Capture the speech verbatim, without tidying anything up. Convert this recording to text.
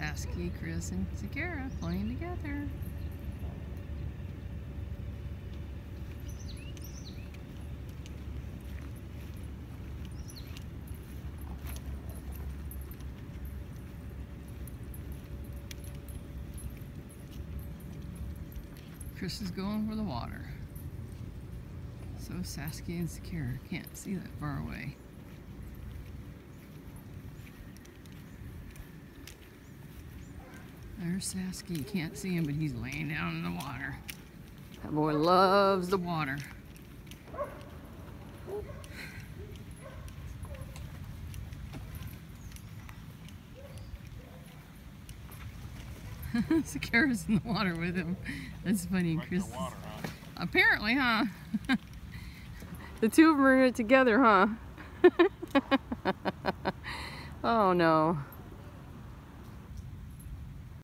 Sasky, Chris, and Sakara playing together. Chris is going for the water. So Sasky and Sakara can't see that far away. There's Sasky. You can't see him, but he's laying down in the water. That boy loves the water. Sakara's in the water with him. That's funny, Like Chris. the water, huh? Apparently, huh? The two of them are in it together, huh? Oh no.